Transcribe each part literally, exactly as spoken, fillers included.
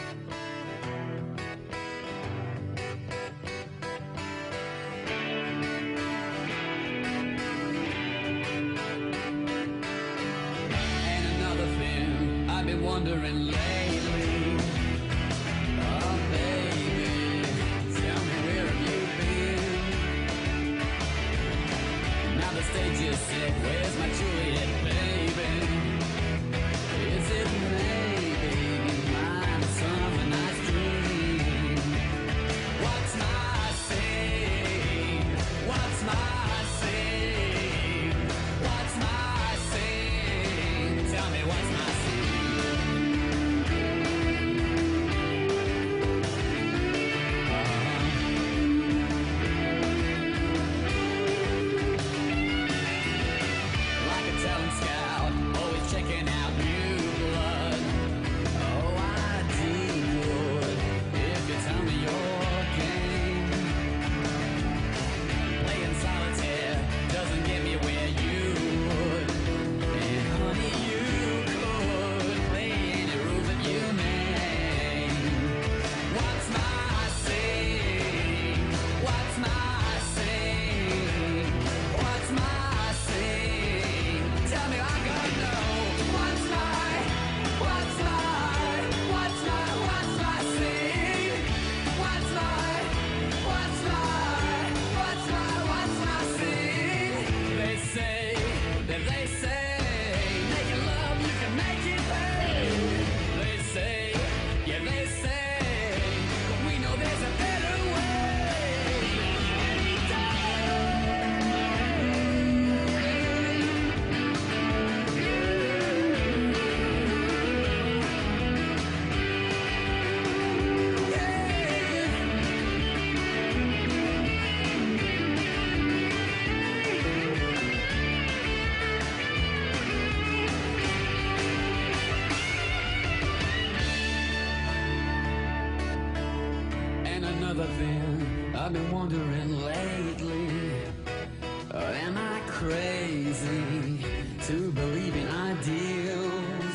Wondering lately, oh baby, tell me where have you been? Now the stage is set, where's my Juliet, baby? Is it maybe mine son of a nice dream? What's my sin? What's my sin? What's my sin? Tell me what's my sin? I've been wondering lately, uh, am I crazy to believe in ideals?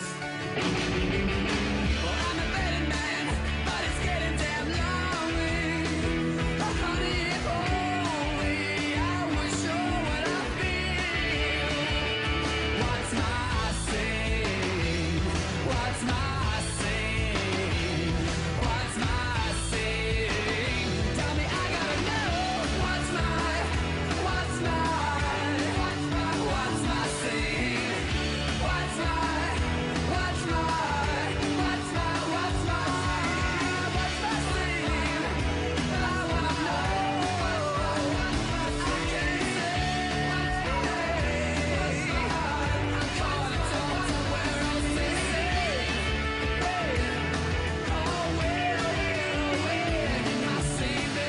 Well, I'm a betting man, but it's getting damn lonely. Oh, honey, if only I was sure what I feel. What's my sin? What's my sin? What's my sin? Tell me, I gotta know. What's my, what's my, what's my, what's my sin? What's my, what's my, what's my, what's my, what's my sin? I wanna know. I can't say. I'm calling to where else is safe. Oh, where, where, where can I see me?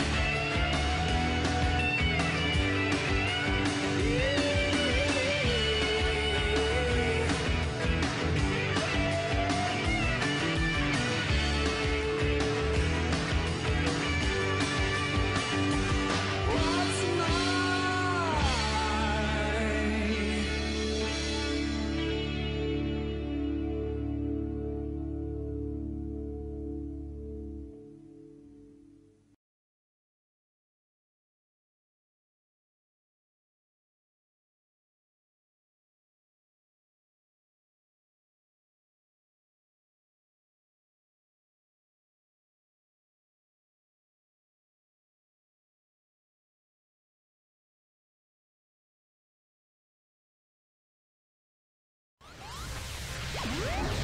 What's mine? Woo!